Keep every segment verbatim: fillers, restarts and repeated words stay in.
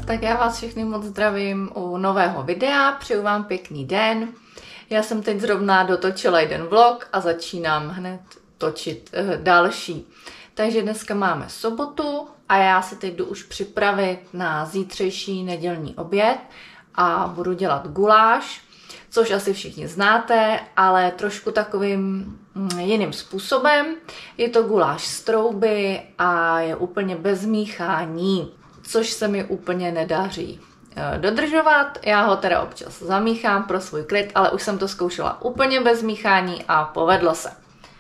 Tak já vás všechny moc zdravím u nového videa, přeju vám pěkný den. Já jsem teď zrovna dotočila jeden vlog a začínám hned točit uh, další. Takže dneska máme sobotu a já se teď jdu už připravit na zítřejší nedělní oběd a budu dělat guláš, což asi všichni znáte, ale trošku takovým jiným způsobem. Je to guláš z trouby a je úplně bez míchání, což se mi úplně nedaří dodržovat. Já ho teda občas zamíchám pro svůj klid, ale už jsem to zkoušela úplně bez míchání a povedlo se.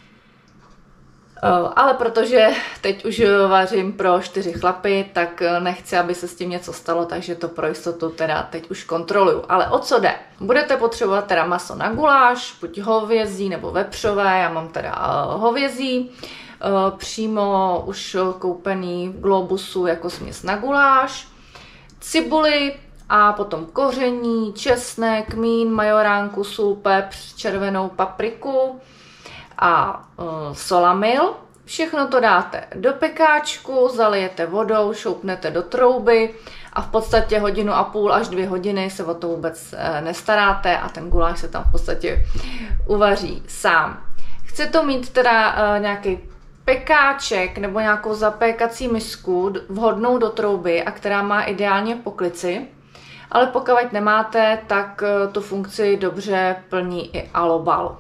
Ale protože teď už vařím pro čtyři chlapy, tak nechci, aby se s tím něco stalo, takže to pro jistotu teda teď už kontroluju. Ale o co jde? Budete potřebovat teda maso na guláš, buď hovězí nebo vepřové, já mám teda hovězí, přímo už koupený v Globusu jako směs na guláš, cibuli a potom koření, česnek, kmín, majoránku, sůl, pepř, červenou papriku a uh, solamil. Všechno to dáte do pekáčku, zalijete vodou, šoupnete do trouby a v podstatě hodinu a půl až dvě hodiny se o to vůbec uh, nestaráte a ten guláš se tam v podstatě uvaří sám. Chce to mít teda uh, nějaký pekáček nebo nějakou zapékací misku vhodnou do trouby a která má ideálně poklici, ale pokud nemáte, tak uh, tu funkci dobře plní i alobal.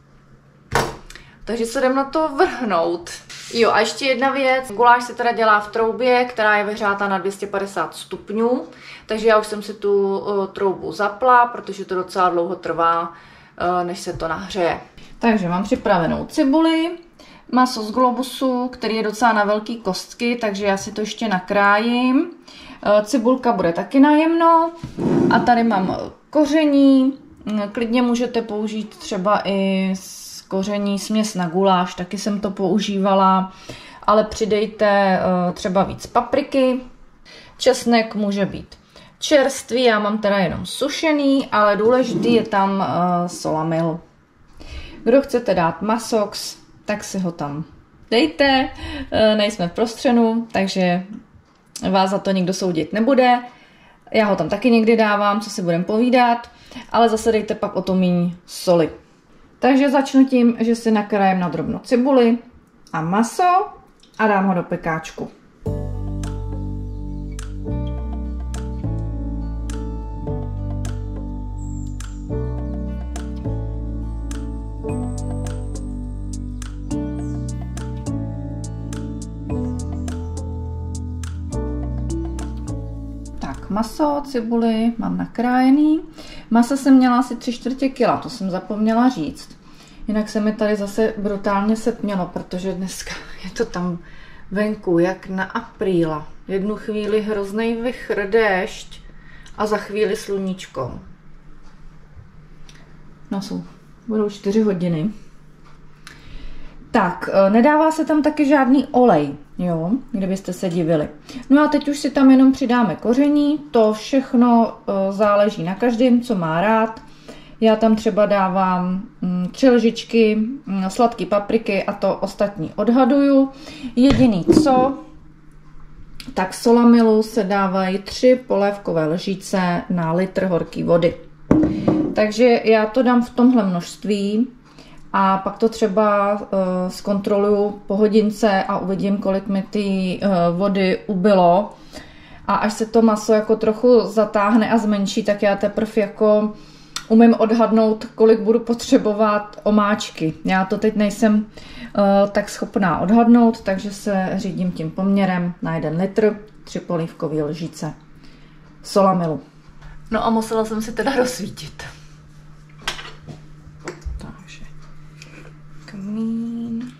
Takže se jdem na to vrhnout. Jo, a ještě jedna věc. Guláš se teda dělá v troubě, která je vyhřátá na dvě stě padesát stupňů. Takže já už jsem si tu uh, troubu zapla, protože to docela dlouho trvá, uh, než se to nahřeje. Takže mám připravenou cibuli, maso z Globusu, který je docela na velký kostky, takže já si to ještě nakrájím. Uh, cibulka bude taky na jemno. A tady mám koření. Klidně můžete použít třeba i koření směs na guláš, taky jsem to používala, ale přidejte uh, třeba víc papriky. Česnek může být čerstvý, já mám teda jenom sušený, ale důležitý je tam uh, solamil. Kdo chcete dát masox, tak si ho tam dejte, uh, nejsme v prostřenu, takže vás za to nikdo soudit nebude. Já ho tam taky někdy dávám, co si budeme povídat, ale zase dejte pak o to míň soli. Takže začnu tím, že si nakrájím na drobno cibuli a maso a dám ho do pekáčku. Tak, maso, cibuli mám nakrájený. Masa jsem měla asi tři čtvrtě kila, to jsem zapomněla říct. Jinak se mi tady zase brutálně setmělo, protože dneska je to tam venku, jak na apríla. Jednu chvíli hroznej vichr, déšť a za chvíli sluníčko. No jsou, budou čtyři hodiny. Tak, nedává se tam taky žádný olej, jo, kdybyste se divili. No a teď už si tam jenom přidáme koření, to všechno záleží na každém, co má rád. Já tam třeba dávám tři lžičky sladké papriky a to ostatní odhaduju. Jediný co, tak solamilu se dávají tři polévkové lžíce na litr horké vody. Takže já to dám v tomhle množství a pak to třeba uh, zkontroluju po hodince a uvidím, kolik mi ty uh, vody ubylo. A až se to maso jako trochu zatáhne a zmenší, tak já teprve jako umím odhadnout, kolik budu potřebovat omáčky. Já to teď nejsem uh, tak schopná odhadnout, takže se řídím tím poměrem na jeden litr, tři polívkové lžíce solamilu. No a musela jsem si teda rozsvítit. Takže kamín.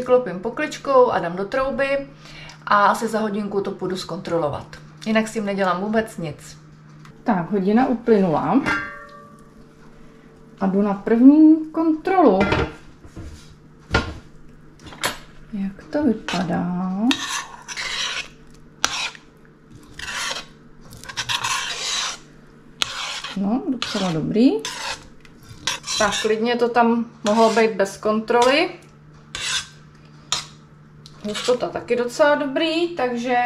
přiklopím pokličkou a dám do trouby a asi za hodinku to půjdu zkontrolovat. Jinak s tím nedělám vůbec nic. Tak, hodina uplynula a jdu na první kontrolu. Jak to vypadá? No, docela dobrý. Tak, klidně to tam mohlo být bez kontroly. Hustota taky docela dobrý, takže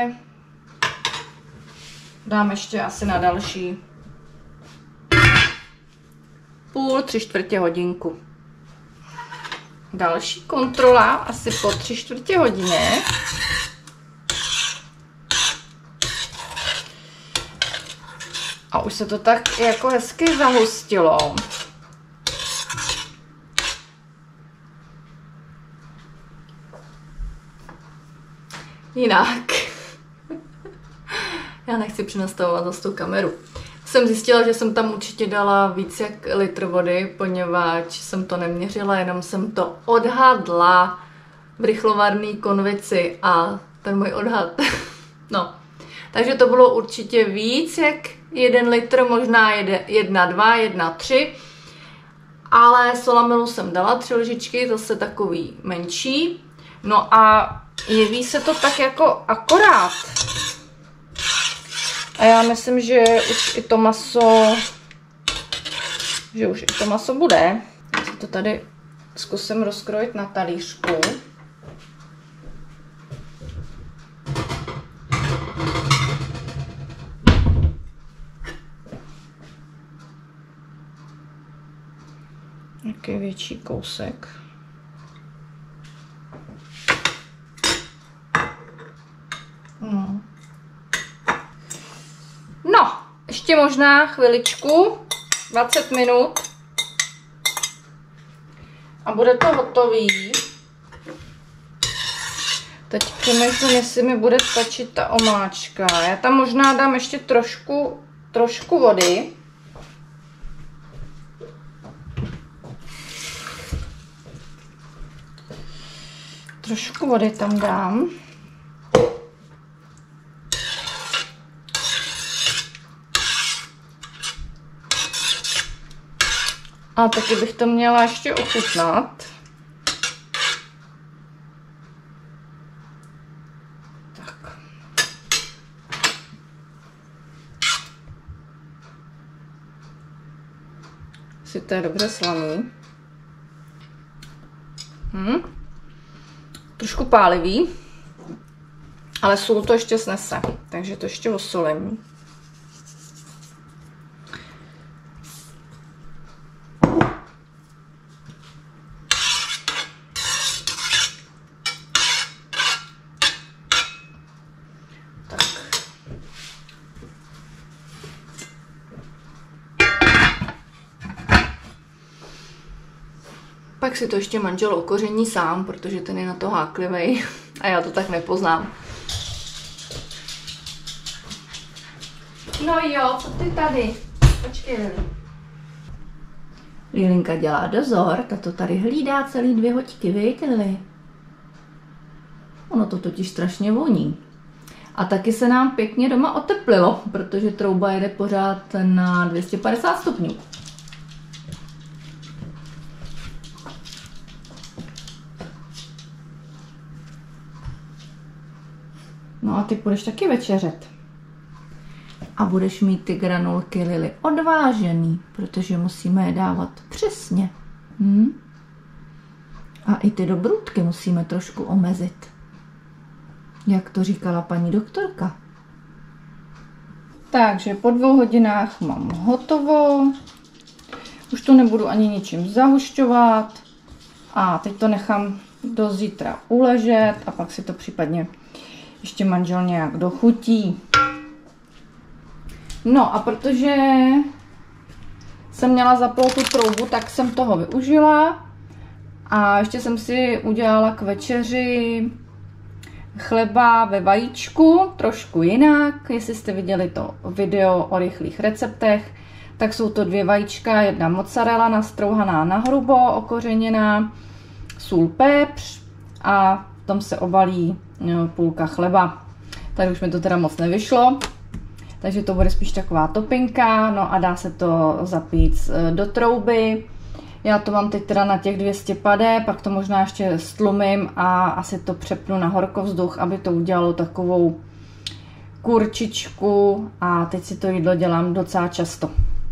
dám ještě asi na další půl, tři čtvrtě hodinku. Další kontrola asi po tři čtvrtě hodině. A už se to tak jako hezky zahustilo. Jinak. Já nechci přenastavovat zase tu kameru. Jsem zjistila, že jsem tam určitě dala víc jak litr vody, poněvadž jsem to neměřila, jenom jsem to odhadla v rychlovarné konvici a ten můj odhad. No, takže to bylo určitě víc jak jeden litr, možná jedna, dva, jedna, tři. Ale solamilu jsem dala tři lžičky, zase takový menší. No a jeví se to tak jako akorát. A já myslím, že už i to maso, že už i to maso bude. Já si to tady zkusím rozkrojit na talířku. Jaký větší kousek. No. No, ještě možná chviličku, dvacet minut a bude to hotový. Teď přemýšlím, jestli mi bude stačit ta omáčka. Já tam možná dám ještě trošku, trošku vody. Trošku vody tam dám. A taky bych to měla ještě ochutnat. Tak. Si to je dobře slaný. Hm. Trošku pálivý, ale sůl to ještě snese, takže to ještě osolím. Pak si to ještě manžel okoření sám, protože ten je na to háklivej a já to tak nepoznám. No jo, co ty tady? Počkej, Lili. Lilinka dělá dozor, ta to tady hlídá celý dvě hoďky, víte, Lili? Ono to totiž strašně voní. A taky se nám pěkně doma oteplilo, protože trouba jede pořád na dvě stě padesát stupňů. No a ty půjdeš taky večeřet. A budeš mít ty granulky, Lili, odvážený, protože musíme je dávat přesně. Hm? A i ty dobrůdky musíme trošku omezit. Jak to říkala paní doktorka. Takže po dvou hodinách mám hotovo. Už to nebudu ani ničím zahušťovat. A teď to nechám do zítra uležet a pak si to případně ještě manžel nějak dochutí. No a protože jsem měla zaplou tu troubu, tak jsem toho využila. A ještě jsem si udělala k večeři chleba ve vajíčku, trošku jinak. Jestli jste viděli to video o rychlých receptech, tak jsou to dvě vajíčka, jedna mozzarella nastrouhaná na hrubo, okořeněná, sůl, pepř a v tom se obalí půlka chleba. Tady už mi to teda moc nevyšlo, takže to bude spíš taková topinka, no a dá se to zapít do trouby. Já to mám teď teda na těch dvě stě padé, pak to možná ještě stlumím a asi to přepnu na horkovzduch, aby to udělalo takovou kurčičku a teď si to jídlo dělám docela často.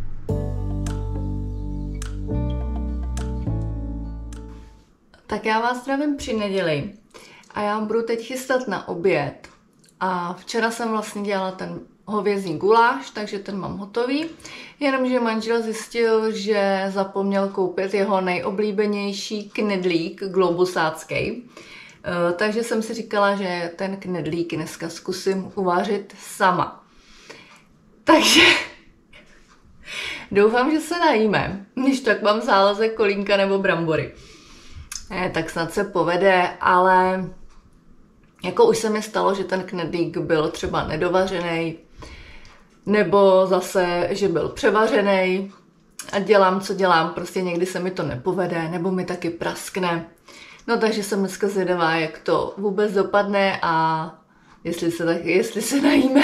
Tak já vás zdravím při neděli a já budu teď chystat na oběd. A včera jsem vlastně dělala ten hovězí guláš, takže ten mám hotový. Jenomže manžel zjistil, že zapomněl koupit jeho nejoblíbenější knedlík globusácký. Takže jsem si říkala, že ten knedlík dneska zkusím uvařit sama. Takže doufám, že se najíme, když tak mám záleze kolínka nebo brambory. Ne, tak snad se povede, ale jako už se mi stalo, že ten knedlík byl třeba nedovařený, nebo zase, že byl převařený a dělám, co dělám, prostě někdy se mi to nepovede, nebo mi taky praskne. No takže jsem dneska zvědavá, jak to vůbec dopadne a jestli se, tak, jestli se najíme.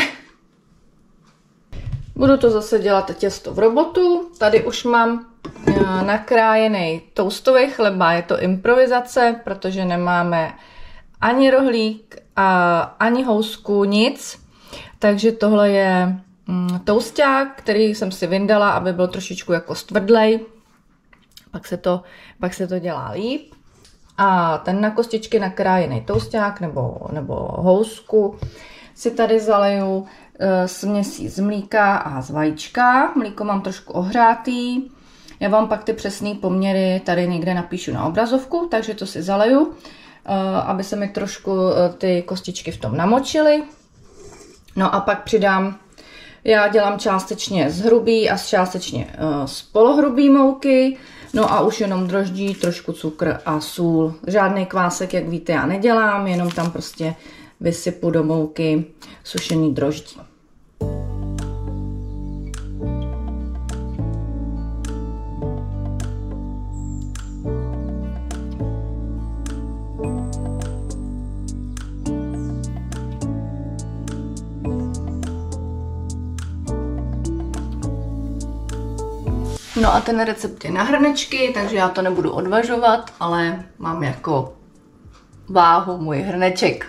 Budu to zase dělat těsto v robotu. Tady už mám nakrájený toastový chleba, je to improvizace, protože nemáme ani rohlík, a ani housku, nic. Takže tohle je mm, tousták, který jsem si vyndala, aby byl trošičku jako stvrdlej. Pak se to, pak se to dělá líp. A ten na kostičky nakrájený tousták nebo, nebo housku si tady zaleju e, směsí z mlíka a z vajíčka. Mlíko mám trošku ohrátý. Já vám pak ty přesné poměry tady někde napíšu na obrazovku, takže to si zaleju, aby se mi trošku ty kostičky v tom namočily. No a pak přidám, já dělám částečně z hrubý a částečně z polohrubý mouky, no a už jenom droždí, trošku cukr a sůl. Žádný kvásek, jak víte, já nedělám, jenom tam prostě vysypu do mouky sušený droždí. No a ten recept je na hrnečky, takže já to nebudu odvažovat, ale mám jako váhu můj hrneček.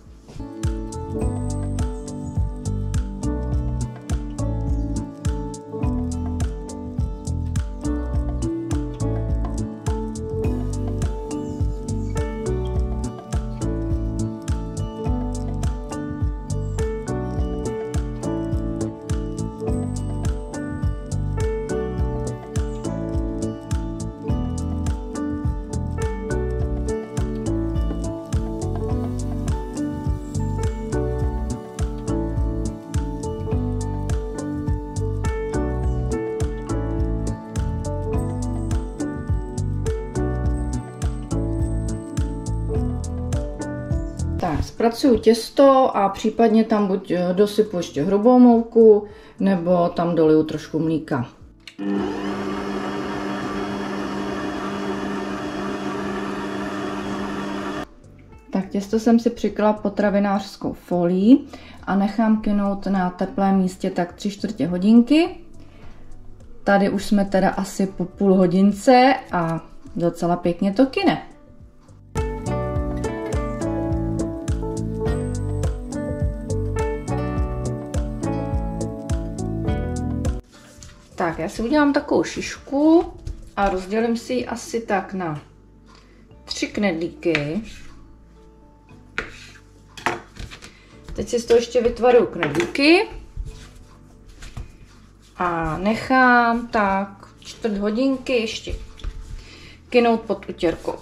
Tak, zpracuju těsto a případně tam buď dosypu ještě hrubou mouku, nebo tam doliju trošku mlíka. Tak těsto jsem si přikryla potravinářskou folií a nechám kynout na teplém místě tak tři čtvrtě hodinky. Tady už jsme teda asi po půl hodince a docela pěkně to kyne. Tak, já si udělám takovou šišku a rozdělím si ji asi tak na tři knedlíky. Teď si z toho ještě vytvaruju knedlíky a nechám tak čtvrt hodinky ještě kynout pod utěrkou.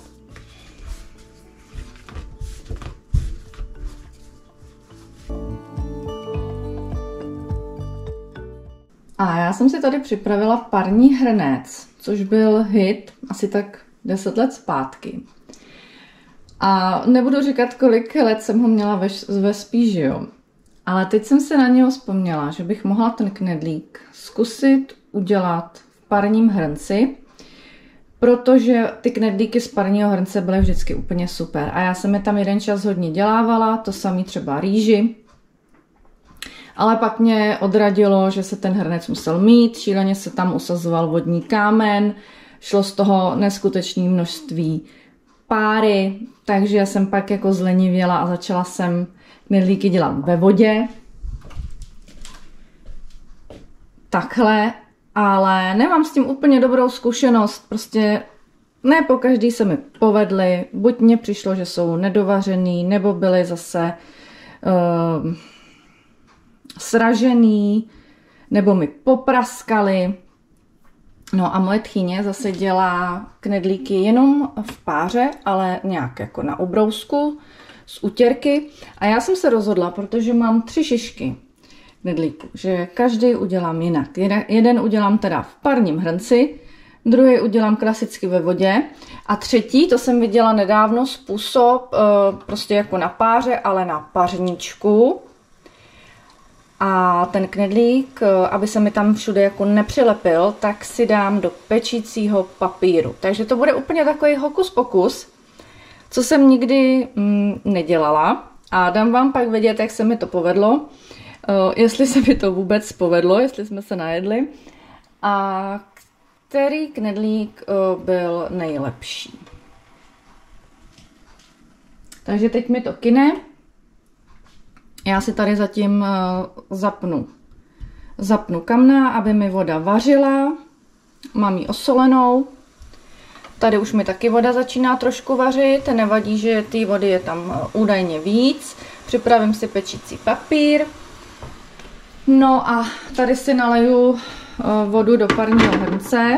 A já jsem si tady připravila parní hrnec, což byl hit asi tak deset let zpátky. A nebudu říkat, kolik let jsem ho měla ve, ve spíži, jo. Ale teď jsem se na něho vzpomněla, že bych mohla ten knedlík zkusit udělat v parním hrnci. protože ty knedlíky z parního hrnce byly vždycky úplně super. A já jsem je tam jeden čas hodně dělávala, to samý třeba rýži. Ale pak mě odradilo, že se ten hrnec musel mít, šíleně se tam usazoval vodní kámen, šlo z toho neskutečné množství páry, takže jsem pak jako zlenivěla a začala jsem knedlíky dělat ve vodě. Takhle, ale nemám s tím úplně dobrou zkušenost, prostě ne pokaždý se mi povedly, buď mně přišlo, že jsou nedovařený, nebo byly zase uh, sražený, nebo mi popraskali. No a moje tchýně zase dělá knedlíky jenom v páře, ale nějak jako na ubrousku z utěrky. A já jsem se rozhodla, protože mám tři šišky knedlíku, že každý udělám jinak. Jeden udělám teda v parním hrnci, druhý udělám klasicky ve vodě a třetí, to jsem viděla nedávno, způsob prostě jako na páře, ale na pařničku. A ten knedlík, aby se mi tam všude jako nepřilepil, tak si dám do pečícího papíru. Takže to bude úplně takový hokus pokus, co jsem nikdy mm, nedělala. A dám vám pak vědět, jak se mi to povedlo. Jestli se mi to vůbec povedlo, jestli jsme se najedli. A který knedlík byl nejlepší. Takže teď mi to kyne. Já si tady zatím zapnu, zapnu kamna, aby mi voda vařila. Mám ji osolenou. Tady už mi taky voda začíná trošku vařit. Nevadí, že té vody je tam údajně víc. Připravím si pečící papír. No a tady si naleju vodu do parního hrnce.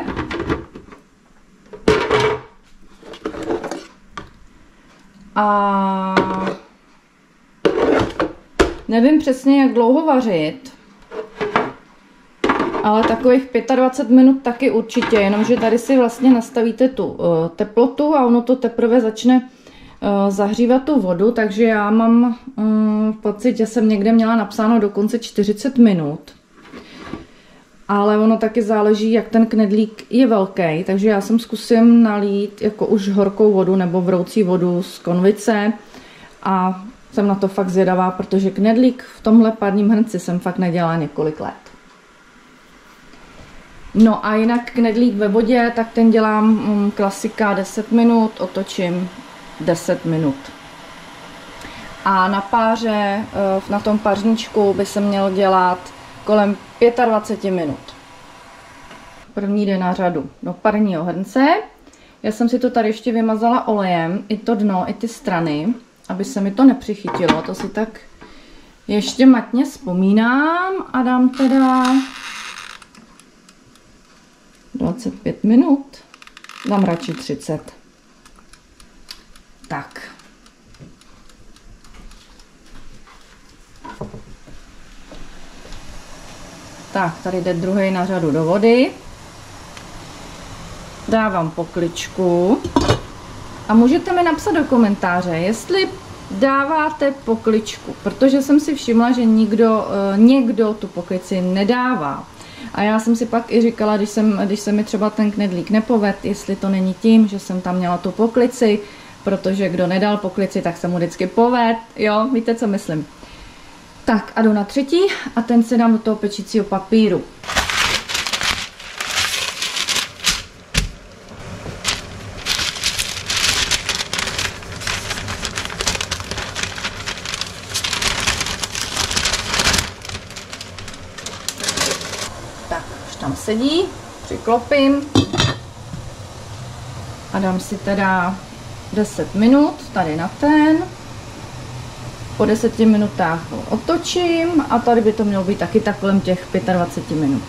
A nevím přesně, jak dlouho vařit, ale takových dvacet pět minut taky určitě, jenomže tady si vlastně nastavíte tu uh, teplotu a ono to teprve začne uh, zahřívat tu vodu, takže já mám uh, pocit, že jsem někde měla napsáno dokonce čtyřicet minut. Ale ono taky záleží, jak ten knedlík je velký, takže já jsem zkusím nalít jako už horkou vodu nebo vroucí vodu z konvice a jsem na to fakt zvědavá, protože knedlík v tomhle parním hrnci jsem fakt nedělala několik let. No a jinak knedlík ve vodě, tak ten dělám mm, klasika deset minut, otočím deset minut. A na páře, na tom pařničku by se měl dělat kolem dvacet pět minut. První jde na řadu do parního hrnce. Já jsem si to tady ještě vymazala olejem, i to dno, i ty strany, aby se mi to nepřichytilo. To si tak ještě matně vzpomínám a dám teda dvacet pět minut. Dám radši třicet. Tak. Tak, tady jde druhý na řadu do vody. Dávám pokličku. A můžete mi napsat do komentáře, jestli dáváte pokličku, protože jsem si všimla, že nikdo, někdo tu poklici nedává. A já jsem si pak i říkala, když, jsem, když se mi třeba ten knedlík nepoved, jestli to není tím, že jsem tam měla tu poklici, protože kdo nedal poklici, tak se mu vždycky poved. Jo, víte, co myslím. Tak a jdu na třetí a ten si dám do toho pečícího papíru. Tak, už tam sedí, přiklopím a dám si teda deset minut tady na ten. Po deseti minutách ho otočím a tady by to mělo být taky tak kolem těch dvacet pět minut.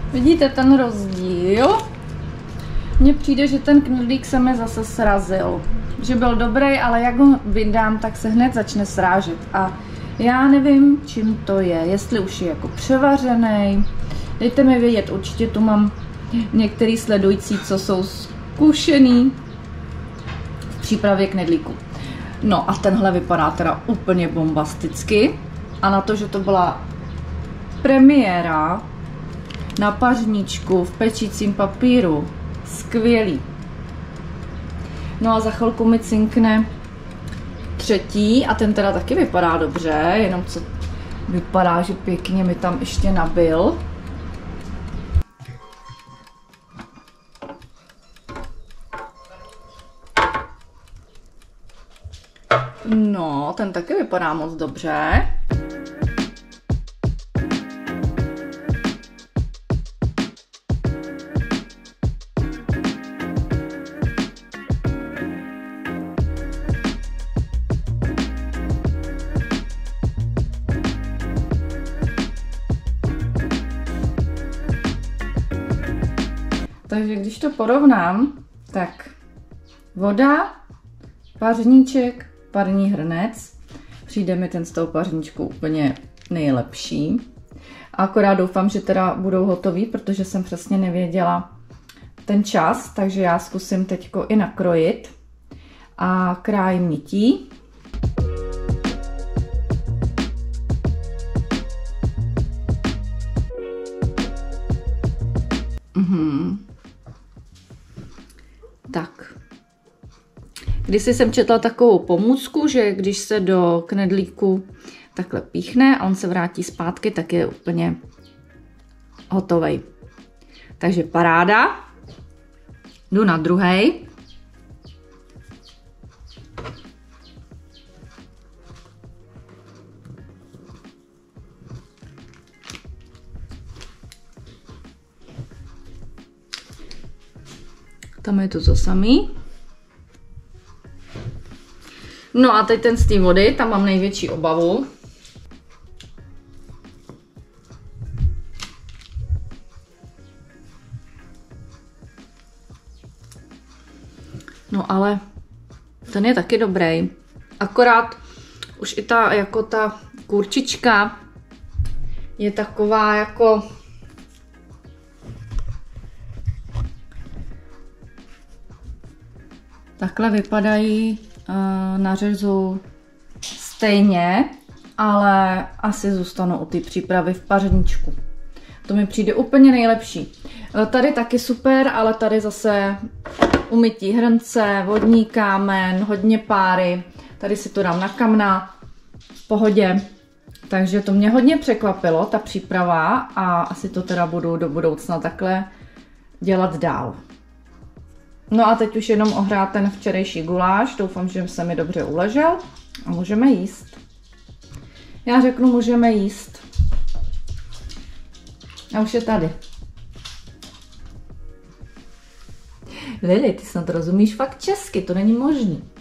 Vidíte ten rozdíl? Mně přijde, že ten knedlík se mi zase srazil. Že byl dobrý, ale jak ho vydám, tak se hned začne srážet. A já nevím, čím to je. Jestli už je jako převařený. Dejte mi vědět, určitě tu mám některý sledující, co jsou zkušený v přípravě knedlíku. No a tenhle vypadá teda úplně bombasticky. A na to, že to byla premiéra na pařníčku v pečícím papíru. Skvělý. No a za chvilku mi cinkne třetí a ten teda taky vypadá dobře, jenom co vypadá, že pěkně mi tam ještě nabil. No, ten taky vypadá moc dobře. Takže když to porovnám, tak voda, pařníček, parní hrnec. Přijde mi ten z toho pařníčku úplně nejlepší. Akorát doufám, že teda budou hotový, protože jsem přesně nevěděla ten čas, takže já zkusím teďko i nakrojit. A krájím nití. Mhm. Tak. Kdysi jsem četla takovou pomůcku, že když se do knedlíku takhle píchne a on se vrátí zpátky, tak je úplně hotovej. Takže paráda. Jdu na druhej. Tam je to to samý. No a teď ten z té vody, tam mám největší obavu. No ale ten je taky dobrý. Akorát už i ta, jako ta kurčička je taková jako... Takhle vypadají uh, na řezu stejně, ale asi zůstanou u té přípravy v pařníčku. To mi přijde úplně nejlepší. Uh, tady taky super, ale tady zase umytí hrnce, vodní kámen, hodně páry. Tady si to dám na kamna, v pohodě. Takže to mě hodně překvapilo, ta příprava, a asi to teda budu do budoucna takhle dělat dál. No a teď už jenom ohrát ten včerejší guláš, doufám, že se mi dobře uležel a můžeme jíst. Já řeknu, můžeme jíst. A už je tady. Lili, ty snad rozumíš fakt česky, to není možný.